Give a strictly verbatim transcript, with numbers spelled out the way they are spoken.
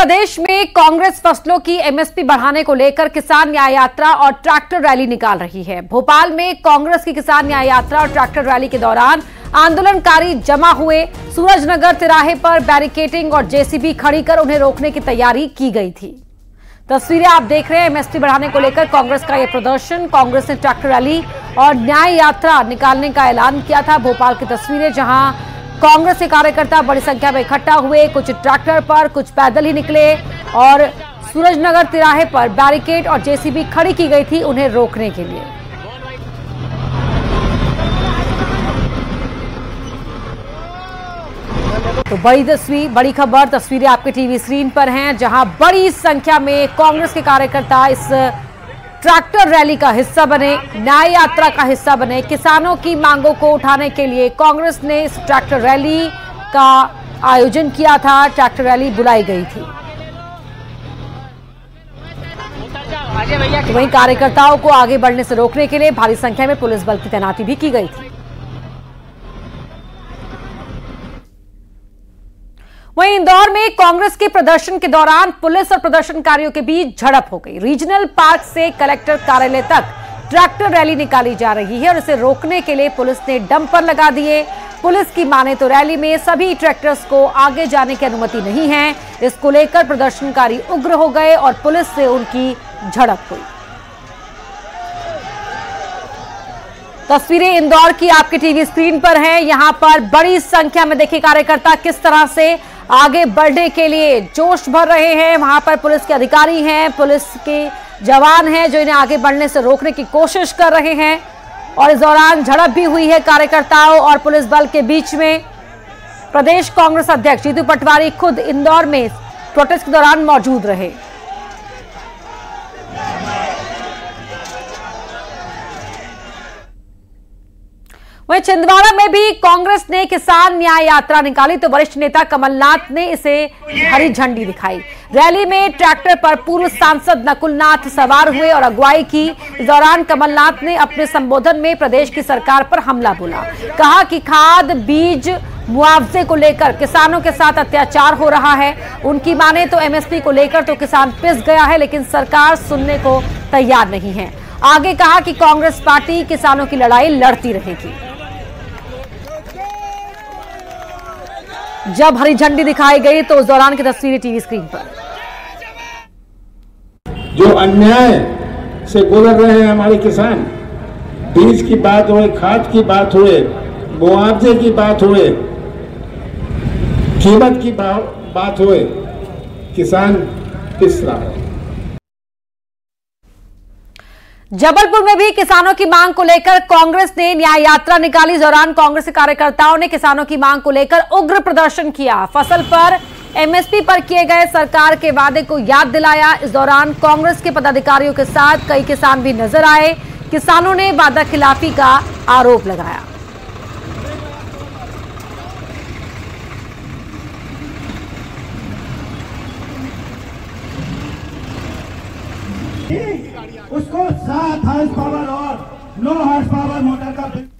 प्रदेश में कांग्रेस फसलों की एमएसपी बढ़ाने को लेकर किसान न्याय यात्रा और ट्रैक्टर रैली निकाल रही है। भोपाल में कांग्रेस की किसान न्याय यात्रा और ट्रैक्टर रैली के दौरान आंदोलनकारी जमा हुए। सूरजनगर तिराहे पर बैरिकेडिंग और जेसीबी खड़ी कर उन्हें रोकने की तैयारी की गई थी। तस्वीरें आप देख रहे हैं। एमएसपी बढ़ाने को लेकर कांग्रेस का यह प्रदर्शन, कांग्रेस ने ट्रैक्टर रैली और न्याय यात्रा निकालने का ऐलान किया था। भोपाल की तस्वीरें, जहां कांग्रेस के कार्यकर्ता बड़ी संख्या में इकट्ठा हुए, कुछ ट्रैक्टर पर, कुछ पैदल ही निकले और सूरजनगर तिराहे पर बैरिकेड और जेसीबी खड़ी की गई थी उन्हें रोकने के लिए। तो बड़ी तस्वीर, बड़ी खबर, तस्वीरें आपके टीवी स्क्रीन पर हैं, जहां बड़ी संख्या में कांग्रेस के कार्यकर्ता इस ट्रैक्टर रैली का हिस्सा बने, न्याय यात्रा का हिस्सा बने। किसानों की मांगों को उठाने के लिए कांग्रेस ने इस ट्रैक्टर रैली का आयोजन किया था। ट्रैक्टर रैली बुलाई गई थी। तो वहीं कार्यकर्ताओं को आगे बढ़ने से रोकने के लिए भारी संख्या में पुलिस बल की तैनाती भी की गई थी। वहीं इंदौर में कांग्रेस के प्रदर्शन के दौरान पुलिस और प्रदर्शनकारियों के बीच झड़प हो गई। रीजनल पार्क से कलेक्टर कार्यालय तक ट्रैक्टर रैली निकाली जा रही है और इसे रोकने के लिए पुलिस ने डंपर लगा दिए। पुलिस की माने तो रैली में सभी ट्रैक्टर्स को आगे जाने की अनुमति नहीं है। इसको लेकर प्रदर्शनकारी उग्र हो गए और पुलिस से उनकी झड़प हुई। तस्वीरें इंदौर की आपके टीवी स्क्रीन पर हैं। यहां पर बड़ी संख्या में देखिए कार्यकर्ता किस तरह से आगे बढ़ने के लिए जोश भर रहे हैं। वहां पर पुलिस के अधिकारी हैं, पुलिस के जवान हैं जो इन्हें आगे बढ़ने से रोकने की कोशिश कर रहे हैं और इस दौरान झड़प भी हुई है कार्यकर्ताओं और पुलिस बल के बीच में। प्रदेश कांग्रेस अध्यक्ष जीतू पटवारी खुद इंदौर में प्रोटेस्ट के दौरान मौजूद रहे। वहीं छिंदवाड़ा में भी कांग्रेस ने किसान न्याय यात्रा निकाली तो वरिष्ठ नेता कमलनाथ ने इसे हरी झंडी दिखाई। रैली में ट्रैक्टर पर पूर्व सांसद नकुलनाथ सवार हुए और अगुवाई की। इस दौरान कमलनाथ ने अपने संबोधन में प्रदेश की सरकार पर हमला बोला। कहा कि खाद, बीज, मुआवजे को लेकर किसानों के साथ अत्याचार हो रहा है। उनकी माने तो एमएसपी को लेकर तो किसान पिस गया है, लेकिन सरकार सुनने को तैयार नहीं है। आगे कहा कि कांग्रेस पार्टी किसानों की लड़ाई लड़ती रहेगी। जब हरी झंडी दिखाई गई तो उस दौरान की तस्वीरें टीवी स्क्रीन पर। जो अन्याय से गुजर रहे हैं हमारे किसान, बीज की बात हुए, खाद की बात हुए, मुआवजे की बात हुए, कीमत की बात हुए, किसान पिस रहा है। जबलपुर में भी किसानों की मांग को लेकर कांग्रेस ने न्याय यात्रा निकाली। इस दौरान कांग्रेस के कार्यकर्ताओं ने किसानों की मांग को लेकर उग्र प्रदर्शन किया। फसल पर एमएसपी पर किए गए सरकार के वादे को याद दिलाया। इस दौरान कांग्रेस के पदाधिकारियों के साथ कई किसान भी नजर आए। किसानों ने वादा खिलाफी का आरोप लगाया। उसको सात हार्स पावर और नौ हार्स पावर मोटर का